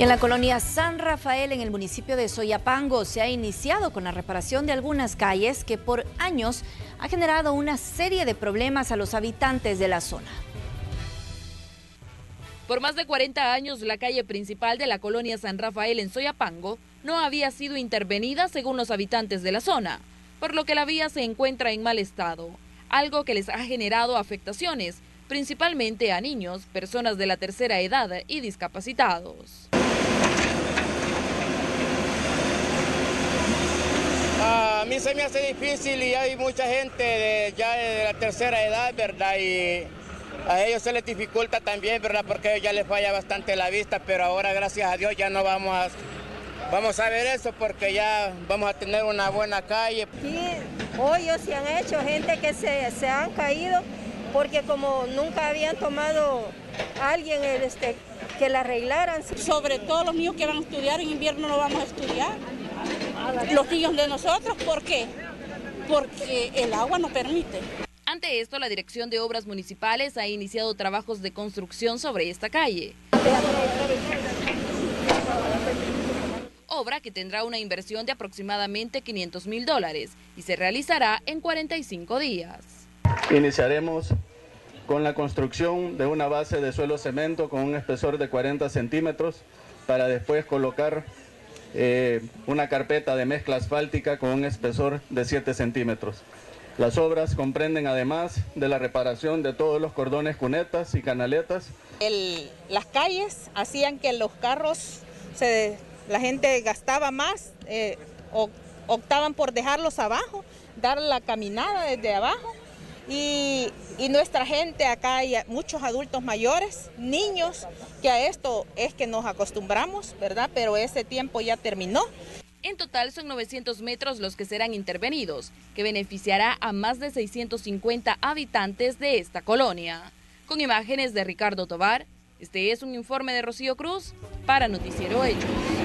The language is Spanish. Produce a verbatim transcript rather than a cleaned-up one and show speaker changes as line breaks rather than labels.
En la colonia San Rafael, en el municipio de Soyapango, se ha iniciado con la reparación de algunas calles que por años ha generado una serie de problemas a los habitantes de la zona.
Por más de cuarenta años, la calle principal de la colonia San Rafael en Soyapango no había sido intervenida según los habitantes de la zona, por lo que la vía se encuentra en mal estado, algo que les ha generado afectaciones, principalmente a niños, personas de la tercera edad y discapacitados.
A mí se me hace difícil y hay mucha gente de, ya de la tercera edad, ¿verdad? Y a ellos se les dificulta también, ¿verdad? Porque a ellos ya les falla bastante la vista, pero ahora, gracias a Dios, ya no vamos a, vamos a ver eso porque ya vamos a tener una buena calle.
Aquí hoyos se han hecho, gente que se, se han caído porque como nunca habían tomado a alguien este, que la arreglaran.
Sobre todo los niños que van a estudiar, en invierno no vamos a estudiar. Los niños de nosotros, ¿por qué? Porque el agua no permite.
Ante esto, la Dirección de Obras Municipales ha iniciado trabajos de construcción sobre esta calle. Obra que tendrá una inversión de aproximadamente quinientos mil dólares y se realizará en cuarenta y cinco días.
Iniciaremos con la construcción de una base de suelo cemento con un espesor de cuarenta centímetros para después colocar eh, una carpeta de mezcla asfáltica con un espesor de siete centímetros. Las obras comprenden además de la reparación de todos los cordones, cunetas y canaletas.
El, las calles hacían que los carros, se, la gente gastaba más, eh, optaban por dejarlos abajo, dar la caminada desde abajo. Y, y nuestra gente acá hay muchos adultos mayores, niños, que a esto es que nos acostumbramos, ¿verdad? Pero ese tiempo ya terminó.
En total son novecientos metros los que serán intervenidos, que beneficiará a más de seiscientos cincuenta habitantes de esta colonia. Con imágenes de Ricardo Tovar, este es un informe de Rocío Cruz para Noticiero Hechos.